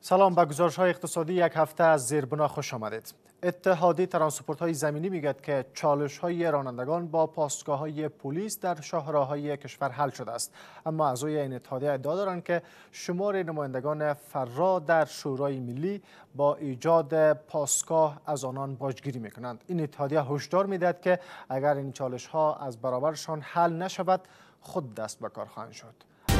سلام، به گزارش های اقتصادی یک هفته از زیربنا خوش آمدید. اتحادیه ترانسپورت های زمینی میگوید که چالش های رانندگان با پاسگاه های پلیس در شاهراههای کشور حل شده است، اما اعضای این اتحادیه ادعا دارند که شمار نمایندگان فرا در شورای ملی با ایجاد پاسگاه از آنان باجگیری میکنند. این اتحادیه هشدار میدهد که اگر این چالش ها از برابرشان حل نشود خود دست به کار خواهند شد.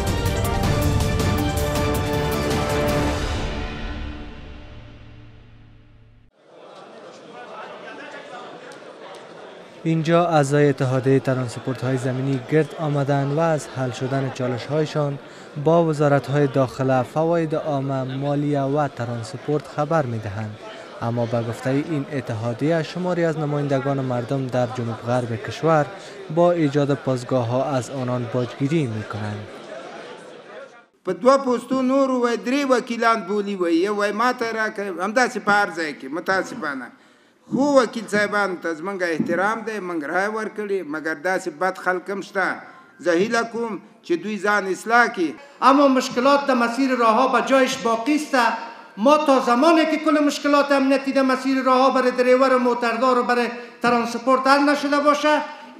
اینجا اعضای اتحادیه ترانسپورت های زمینی گرد آمدند و از حل شدن چالش هایشان با وزارت های داخله، فواید عامه، مالیه و ترانسپورت خبر می دهند. اما به گفته این اتحادیه شماری از نمایندگان مردم در جنوب غرب کشور با ایجاد پاسگاه ها از آنان باجگیری می کنند. په دوه پوستو نور و درې وکیلان بولی وی وای ماته راکړه همداسې په هر ځای کې متاسفانه خو وکیل صاحبانو ته زموږ احترام دی، موږ رای ورکړي، مګر داسې بد خلک هم شته. زه هیله کوم چې دوی ځان اصلاح کړي. اما مشکلات در مسیر راهها به جایش باقی است. ما تا زمانی که کل مشکلات امنیتی در مسیر راهها برای دریور و موتردار و برای ترانسپورت حل نشده باشه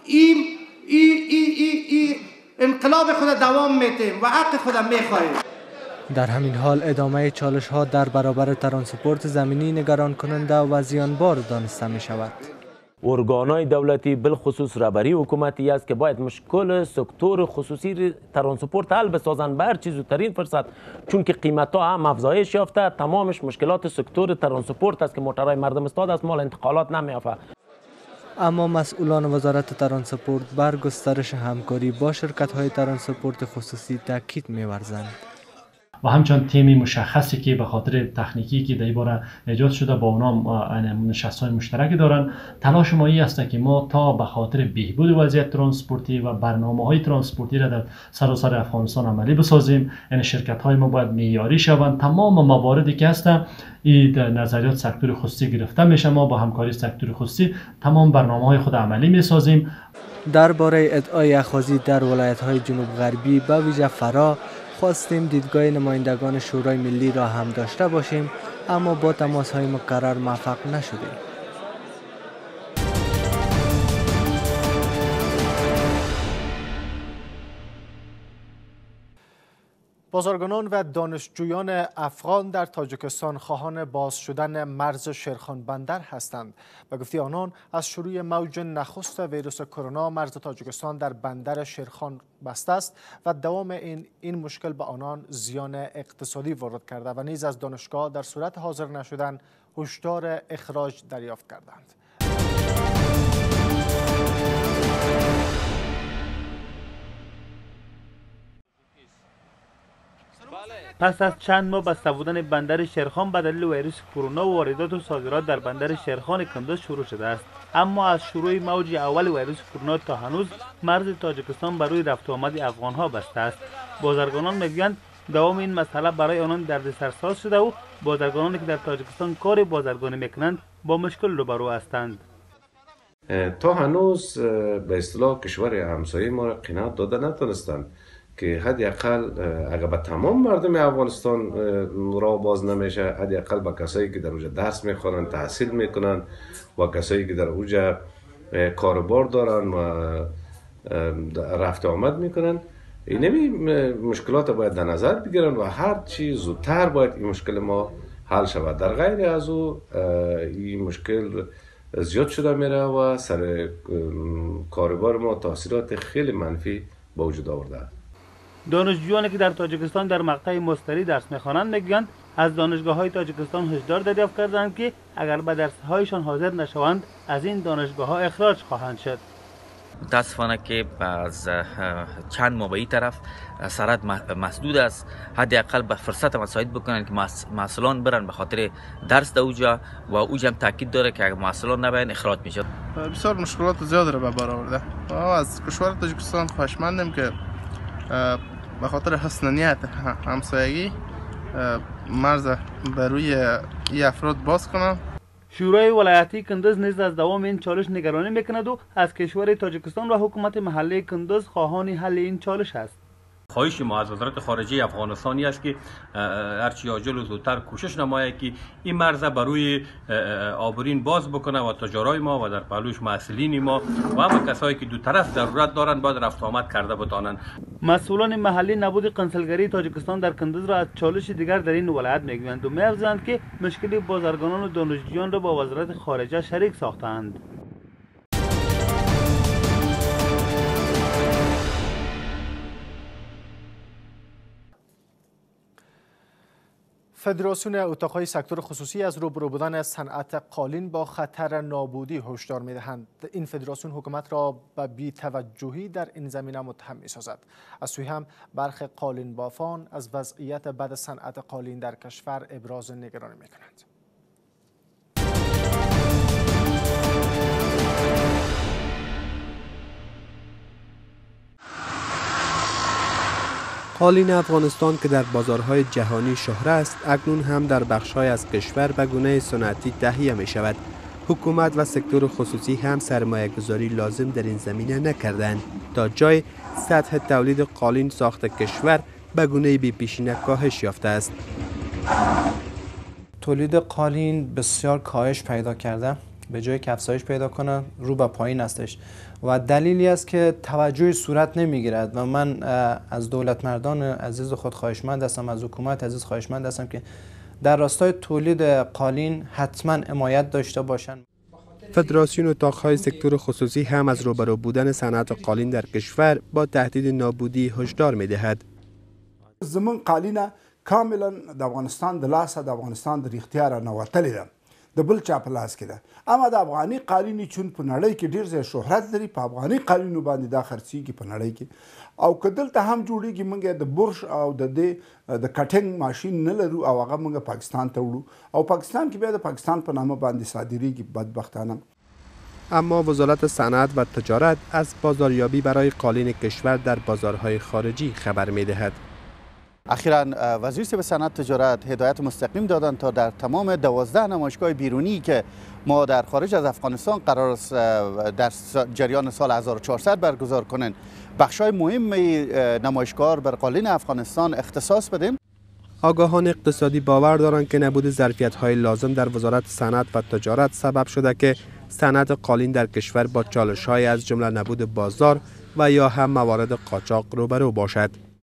این انقلاب خود دوام میتیم و حق خود میخواهیم. در همین حال ادامه چالش ها در برابر ترانسپورت زمینی نگران کننده و زیانبار دانسته می شود. ارگانهای دولتی بالخصوص رهبری حکومتی است که باید مشکل سکتور خصوصی ترانسپورت حل بسازند به هر چیز زودترین فرصت، چون که قیمت ها هم افزایش یافته. تمامش مشکلات سکتور ترانسپورت است که موترهای مردم استاد از مال انتقالات نمیافته. اما مسئولان وزارت ترانسپورت بر گسترش همکاری با شرکت‌های ترانسپورت خصوصی تاکید می‌ورزند. و همچنان تیم مشخصی که به خاطر تکنیکی که در این باره ایجاد شده با اونا نشست‌های مشترک دارن. تلاش ما این است که ما تا به خاطر بهبود وضعیت ترانسپورتی و برنامه‌های ترانسپورتی را در سراسر افغانستان عملی بسازیم. یعنی شرکت‌های ما باید معیاری شوند. تمام مواردی که هست این نظریات سکتور خصوصی گرفته میشه. ما با همکاری سکتور خصوصی تمام برنامه‌های خود عملی می‌سازیم. درباره ادعای اخاذی در ولایت‌های جنوب غربی به ویژه فرا خواستیم دیدگاه نمایندگان شورای ملی را هم داشته باشیم، اما با تماس‌های مکرر موفق نشدیم. بازرگانان و دانشجویان افغان در تاجیکستان خواهان باز شدن مرز شیرخان بندر هستند. به گفته آنان از شروع موج نخست ویروس کرونا مرز تاجیکستان در بندر شیرخان بسته است و دوام این مشکل به آنان زیان اقتصادی وارد کرده و نیز از دانشگاه در صورت حاضر نشدن هشدار اخراج دریافت کردند. پس از چند ماه بسته بودن بندر شیرخان به دلیل ویروس کرونا و واردات و صادرات در بندر شیرخان کندز شروع شده است، اما از شروع موج اول ویروس کرونا تا هنوز مرز تاجیکستان برای رفت و آمد افغانها بسته است. بازرگانان میگویند دوام این مسئله برای آنان دردسرساز شده و بازرگانانی که در تاجیکستان کار بازرگانی میکنند با مشکل روبرو هستند. تا هنوز به اصطلاح کشور همسایه ما را قناعت داده نتونستند که حداقل اگر به تمام مردم افغانستان راه باز نمیشه، حداقل به کسایی که در اونجا درس میخوانند، تحصیل میکنند و کسایی که در اونجا کاروبار دارن و رفت آمد میکنند، اینمی مشکلات باید در نظر بگیرن و هر چی زودتر باید این مشکل ما حل شود. در غیر از او این مشکل زیاد شده میره و سر کاروبار ما تاثیرات خیلی منفی به وجود آورده. دانشجویانی که در تاجیکستان در مقطع مستری درس میخوانند میگویند از دانشگاه‌های تاجیکستان هشدار دریافت کردند که اگر به درس‌هایشان حاضر نشوند از این دانشگاه‌ها اخراج خواهند شد. متاسفانه که از چند ماه به این طرف سرحد مسدود است. حداقل به فرصت مساعد بکنن که مسئولان برن به خاطر درس در اوجا و اوجا هم تاکید داره که اگر مسئولان نباین اخراج میشه. بسیار مشکلات زیاد رو به بار آورده. ما از کشور تاجیکستان خواهشمندیم که به خاطر حسن نیت همسایگی مرز بر روی این افراد باز کنم. شورای ولایتی کندز نیز از دوام این چالش نگرانی میکند و از کشور تاجیکستان و حکومت محلی کندز خواهان حل این چالش است. خواهش ما از وزارت خارجه افغانستانی است که هرچی عاجل و زودتر کوشش نماید که این مرز بروی آبرین باز بکنه و تجارای ما و در پهلوش مسئولین ما و همه کسایی که دو طرف ضرورت دارند باید رفت آمد کرده بتانند. مسئولان محلی نبود قنسولگری تاجیکستان در کندوز را از چالش دیگر در این ولایت میگویند و می‌افزایند که مشکل بازرگانان و دانشجویان را با وزارت خارجه شریک ساختند. فدراسیون اتاقهای سکتور خصوصی از روبرو بودن صنعت قالین با خطر نابودی هشدار می‌دهند. این فدراسیون حکومت را به بی‌توجهی در این زمینه متهم می‌سازد. از سوی هم برخی قالین بافان از وضعیت بد صنعت قالین در کشور ابراز نگرانی می‌کنند. قالین افغانستان که در بازارهای جهانی شهره است، اکنون هم در بخش‌های از کشور به گونه سنتی تهیه می شود. حکومت و سکتور خصوصی هم سرمایه گذاری لازم در این زمینه نکردند تا جای سطح تولید قالین ساخت کشور به گونه بی پیشینه کاهش یافته است. تولید قالین بسیار کاهش پیدا کرده، به جای که افزایش پیدا کنه رو به پایین هستش و دلیلی است که توجه صورت نمیگیرد و من از دولت مردان عزیز خود خواهشمند هستم، از حکومت عزیز خواهشمند هستم که در راستای تولید قالین حتما حمایت داشته باشند. فدراسیون اتاقهای سکتور خصوصی هم از روبرو بودن صنعت قالین در کشور با تهدید نابودی هشدار می‌دهد. زمون قالینه کاملا د افغانستان د لاسه د افغانستان د اختیار نه وتلې ده، د بل چا په لاس کې ده. اما د افغاني قالینې چون په نړۍ کې ډیر ځای شهرت لري، په افغاني قالینو باندې دا خرڅیږي په نړۍ کې، او که دلته هم جوړیږي موږ د برش او د کټینګ ماشین نه لرو او هغه موږ پاکستان ته وړو او پاکستان کې بیا د پاکستان په نامه باندې صادریږي بدبختانه. اما وزارت صنعت و تجارت از بازاریابی برای قالین کشور در بازارهای خارجی خبر می‌دهد. اخیراً وزیر صاحب صنعت تجارت هدایت مستقیم دادند تا در تمام 12 نمایشگاه بیرونی که ما در خارج از افغانستان قرار است در جریان سال 1400 برگزار کنند، بخشای مهم نمایشگاه بر قالین افغانستان اختصاص بدیم. آگاهان اقتصادی باور دارند که نبود ظرفیت‌های لازم در وزارت صنعت و تجارت سبب شده که صنعت قالین در کشور با چالش‌های از جمله نبود بازار و یا هم موارد قاچاق روبرو باشد.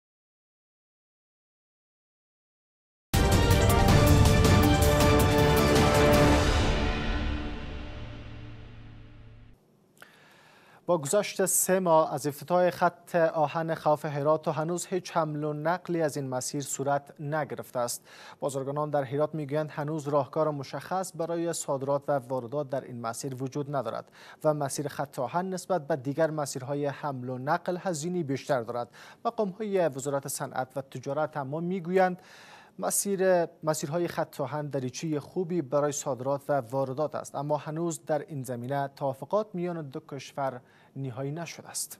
با گذشت 3 ماه از افتتاح خط آهن خوف هرات تا هنوز هیچ حمل و نقلی از این مسیر صورت نگرفته است. بازرگانان در هرات میگویند هنوز راهکار مشخص برای صادرات و واردات در این مسیر وجود ندارد و مسیر خط آهن نسبت به دیگر مسیرهای حمل و نقل هزینه بیشتر دارد. مقام‌های وزارت صنعت و تجارت اما میگویند مسیرهای خط آهن دریچه خوبی برای صادرات و واردات است، اما هنوز در این زمینه توافقات میان دو کشور نهایی نشده است.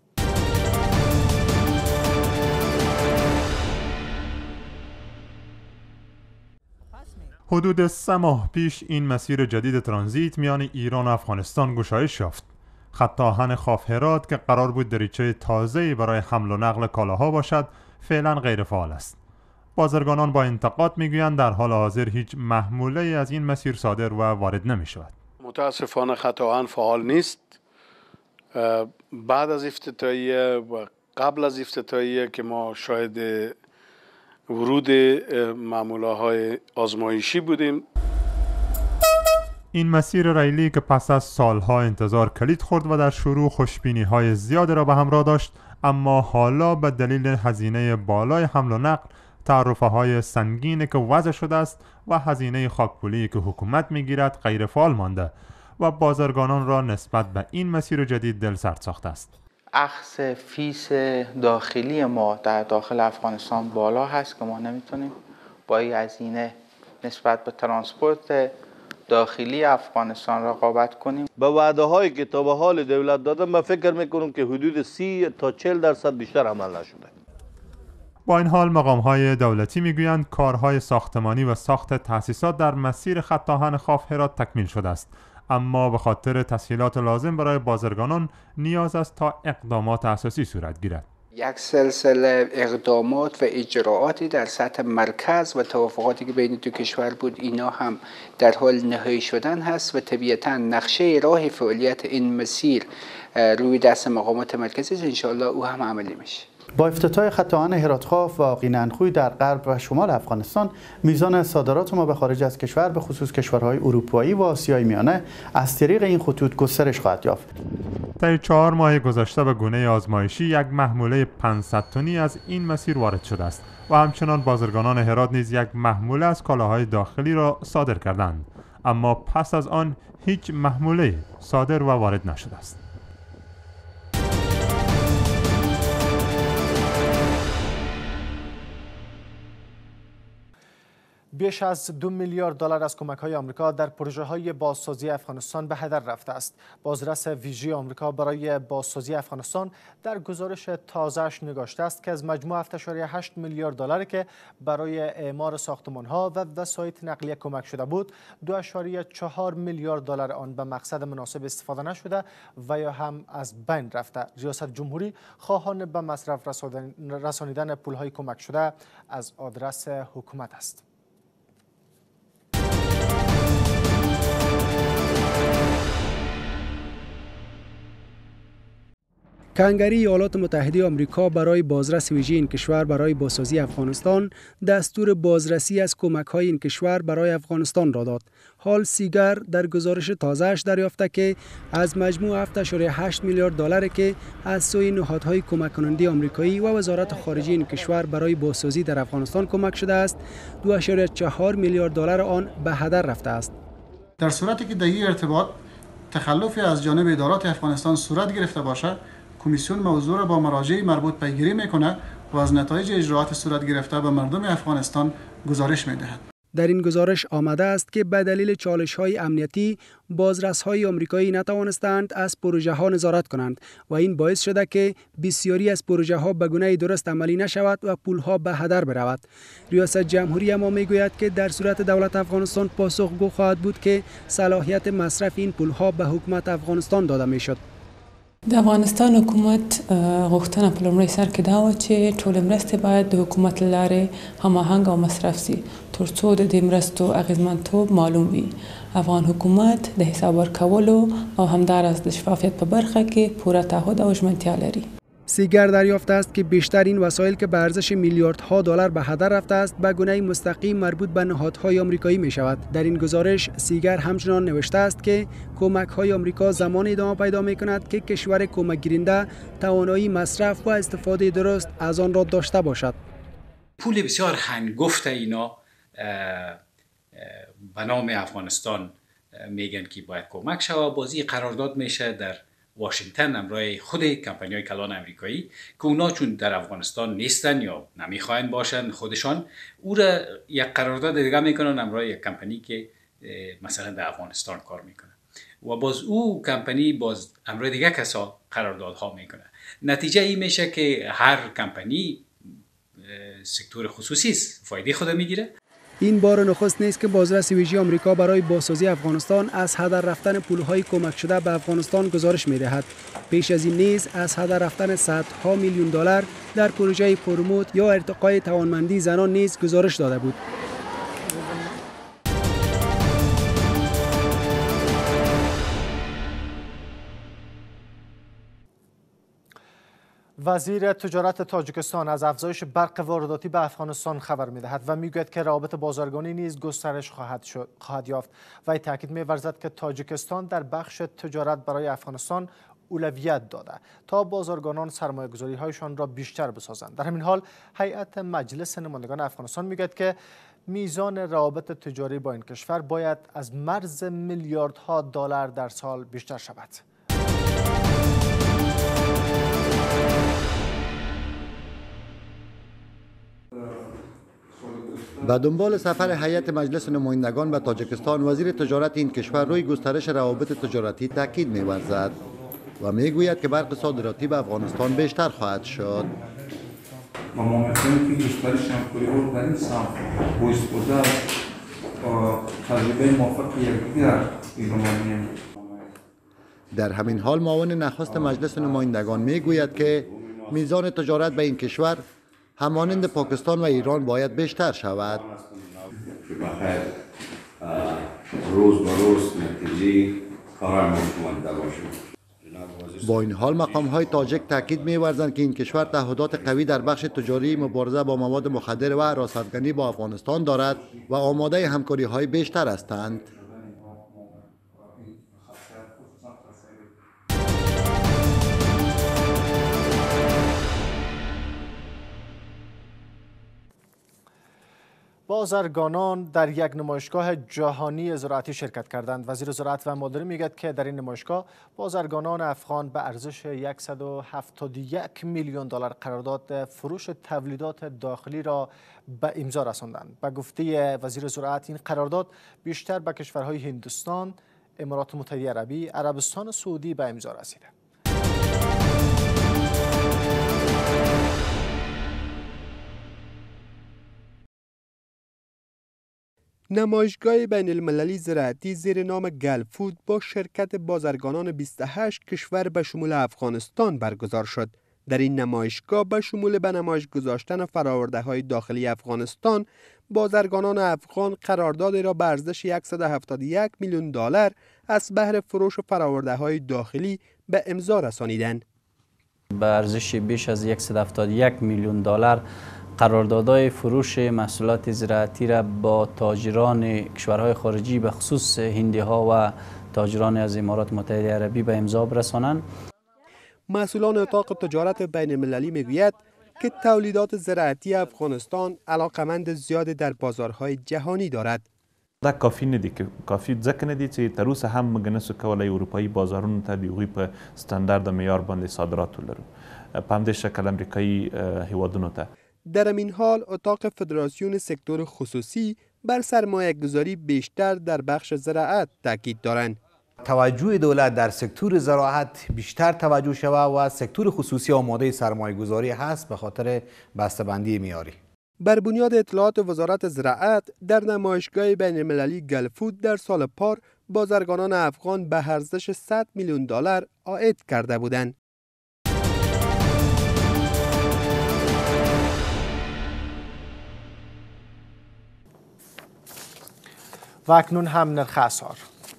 حدود 3 ماه پیش این مسیر جدید ترانزیت میان ایران و افغانستان گشایش یافت. خط آهن خوف هرات که قرار بود دریچه تازه‌ای برای حمل و نقل کالاها باشد، فعلا غیر فعال است. بازرگانان با انتقاد میگویند در حال حاضر هیچ محموله از این مسیر صادر و وارد نمی شود. متاسفانه خط آهن فعال نیست. بعد از افتتاحیه و قبل از افتتاحیه که ما شاهد ورود معموله‌های آزمایشی بودیم. این مسیر ریلی که پس از سالها انتظار کلید خورد و در شروع خوشبینی‌های زیاد را به همراه داشت، اما حالا به دلیل هزینه بالای حمل و نقل، تعرفه‌های سنگینی که وضع شده است و هزینه خاکپولی که حکومت میگیرد غیر فعال مانده و بازرگانان را نسبت به این مسیر جدید دلسرد ساخته است. اخذ فیس داخلی ما در داخل افغانستان بالا هست که ما نمیتونیم با این هزینه نسبت به ترانسپورت داخلی افغانستان رقابت کنیم. با وعده هایی که تا به حال دولت داده من فکر میکنم که حدود 30 تا 40% بیشتر عمل نشده. با این حال مقام‌های دولتی میگویند کارهای ساختمانی و ساخت تأسیسات در مسیر خط آهن خوف هرات تکمیل شده است، اما به خاطر تسهیلات لازم برای بازرگانان نیاز است تا اقدامات اساسی صورت گیرد. یک سلسله اقدامات و اجراعاتی در سطح مرکز و توافقاتی که بین دو کشور بود اینا هم در حال نهایی شدن هست و طبیعتا نقشه راه فعالیت این مسیر روی دست مقامات مرکزی انشاءالله او هم عملی میشه. با افتتاح خط آهن هراتخاف و قیننخوی در غرب و شمال افغانستان، میزان صادرات ما به خارج از کشور به خصوص کشورهای اروپایی و آسیای میانه از طریق این خطوط گسترش خواهد یافت. در 4 ماه گذشته به گونه آزمایشی یک محموله 500 تنی از این مسیر وارد شده است و همچنان بازرگانان هرات نیز یک محموله از کالاهای داخلی را صادر کردند، اما پس از آن هیچ محموله صادر و وارد نشده است. بیش از 2 میلیارد دلار از کمک‌های آمریکا در پروژه‌های بازسازی افغانستان به هدر رفته است. بازرس ویژه آمریکا برای بازسازی افغانستان در گزارش تازه‌اش نگاشته است که از مجموع 7.8 میلیارد دلار که برای اعمار ساختمان‌ها و وسایط نقلیه کمک شده بود، 2.4 میلیارد دلار آن به مقصد مناسب استفاده نشده و یا هم از بین رفته. ریاست جمهوری خواهان به مصرف رسانیدن پول‌های کمک شده از آدرس حکومت است. کنگره ایالات متحده آمریکا برای بازرس ویژه این کشور برای بازسازی افغانستان دستور بازرسی از کمک‌های این کشور برای افغانستان را داد. حال سیگر در گزارش تازه‌اش دریافته که از مجموع 7.8 میلیارد دلار که از سوی نهادهای کمک کننده آمریکایی و وزارت خارجه این کشور برای بازسازی در افغانستان کمک شده است، 2.4 میلیارد دلار آن به هدر رفته است. در صورتی که در این ارتباط تخلفی از جانب ادارات افغانستان صورت گرفته باشد، کمیسیون موضوع را با مراجع مربوط پیگیری میکنه و از نتایج اجراعات صورت گرفته به مردم افغانستان گزارش میدهد. در این گزارش آمده است که به دلیل چالش‌های امنیتی بازرس‌های آمریکایی نتوانستند از پروژه‌ها نظارت کنند و این باعث شده که بسیاری از پروژه‌ها به گونه درست عملی نشود و پول‌ها به هدر برود. ریاست جمهوری اما میگوید که در صورت دولت افغانستان پاسخگو خواهد بود که صلاحیت مصرف این پول‌ها به حکومت افغانستان داده میشد. د افغانستان حکومت غوښتنه په لومړي سر کې دا وه چې ټولې مرستې باید د حکومت له لارې هماهنګ او مصرف سي تر څو د دې مرستو اغیزمنتوب معلوم وي. افغان حکومت د حساب ورکولو او همداراز د شفافیت په برخه کې پوره تعهد او ژمنتیا لري. سیگر دریافت است که بیشتر این وسایل که به ارزش میلیاردها دلار به هدر رفته است به گونه مستقیم مربوط به نهادهای آمریکایی می شود. در این گزارش سیگر همچنان نوشته است که کمک‌های آمریکا زمان ادامه پیدا می کند که کشور کمک گیرنده توانایی مصرف و استفاده درست از آن را داشته باشد. پول بسیار هنگفت اینا به نام افغانستان میگن که باید کمک شود. بازی قرارداد میشه در واشنگتن همراه خود کمپانی‌های کلان امریکایی که اونا چون در افغانستان نیستن یا نمیخواین باشن خودشان، او را یک قرارداد دیگه میکنن همراه یک کمپانی که مثلا در افغانستان کار میکنه و باز او کمپانی باز همراه دیگه کسا قراردادها میکنه. نتیجه این میشه که هر کمپانی سکتور خصوصی فایده خود میگیره. این بار نخست نیست که بازرس ویژه آمریکا برای بازسازی افغانستان از هدر رفتن پولهای کمک شده به افغانستان گزارش می‌دهد. پیش از این نیز از هدر رفتن صدها میلیون دلار در پروژه پروموت یا ارتقای توانمندی زنان نیز گزارش داده بود. وزیر تجارت تاجیکستان از افزایش برق وارداتی به افغانستان خبر می‌دهد و میگوید که روابط بازرگانی نیز گسترش خواهد یافت و تاکید می‌ورزد که تاجیکستان در بخش تجارت برای افغانستان اولویت داده تا بازرگانان سرمایه‌گذاری‌هایشان را بیشتر بسازند. در همین حال هیئت مجلس نمایندگان افغانستان میگوید که میزان روابط تجاری با این کشور باید از مرز میلیاردها دلار در سال بیشتر شود. به دنبال سفر هیئت مجلس نمایندگان به تاجیکستان، وزیر تجارت این کشور روی گسترش روابط تجارتی تاکید می‌ورزد و میگوید که برق صادراتی به افغانستان بیشتر خواهد شد. و ما می‌خواهیم که گسترش همکاری رو در این سمت با استفاده از تجربه موفق یکدیگر در همین حال معاون نخست مجلس نمایندگان میگوید که میزان تجارت به این کشور همانند پاکستان و ایران باید بیشتر شود. روز به روز نتیجه کارهای ما شمارده باشیم. با این حال مقام‌های تاجیک تاکید می‌ورزند که این کشور تعهدات قوی در بخش تجاری مبارزه با مواد مخدر و حراستگری با افغانستان دارد و آماده همکاری‌های بیشتر هستند. بازرگانان در یک نمایشگاه جهانی زراعتی شرکت کردند. وزیر زراعت و مالداری میگوید که در این نمایشگاه بازرگانان افغان به ارزش 171 میلیون دلار قرارداد فروش تولیدات داخلی را به امضا رساندند. به گفته وزیر زراعت این قرارداد بیشتر به کشورهای هندوستان، امارات متحده عربی، عربستان سعودی به امضا رسیده. نمایشگاه بین المللی زراعتی زیر نام گلفود با شرکت بازرگانان 28 کشور به شمول افغانستان برگزار شد. در این نمایشگاه به شمول به نمایش گذاشتن فرآورده‌های داخلی افغانستان، بازرگانان افغان قراردادی را به ارزش 171 میلیون دلار از بهر فروش فرآورده‌های داخلی به امضا رسانیدند. به ارزش بیش از 171 میلیون دلار قراردادهای فروش محصولات زراعتی را با تاجران کشورهای خارجی به خصوص هندی ها و تاجران از امارات متحده عربی به امضا برسانند. مسئولان اتاق تجارت بین المللی میگوید که تولیدات زراعتی افغانستان علاقمند زیاد در بازارهای جهانی دارد. دا کافی ندی که کافی ځکه ندی چې تر اوسه هم موږ نسو کولای اروپایي بازارونو ته د هغوی په ستاندرد معیار باندې صادرات ولرو په همدې شکل امریکایي هیوادونو ته. در این حال اتاق فدراسیون سکتور خصوصی بر سرمایه گذاری بیشتر در بخش زراعت تاکید دارند. توجه دولت در سکتور زراعت بیشتر توجه شود و سکتور خصوصی آماده سرمایه گذاری هست به خاطر بسته‌بندی معیاری. بر بنیاد اطلاعات وزارت زراعت در نمایشگاه بین المللی گلفود در سال پار بازرگانان افغان به ارزش 100 میلیون دلار عاید کرده بودند. و اکنون هم نرخ اسعار.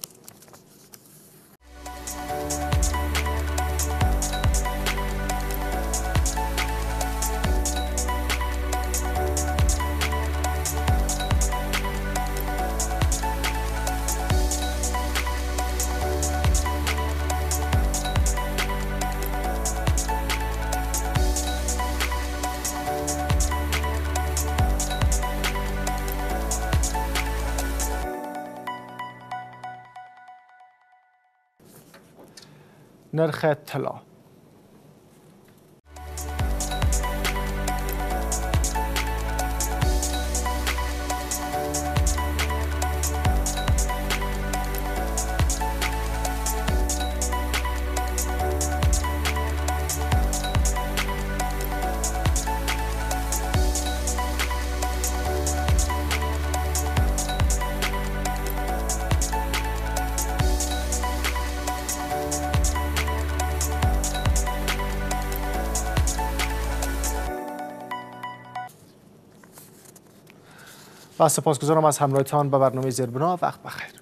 نرخ طلا. و سپاسگزارم از همراهیتان به برنامه زیربنا. وقت بخیر.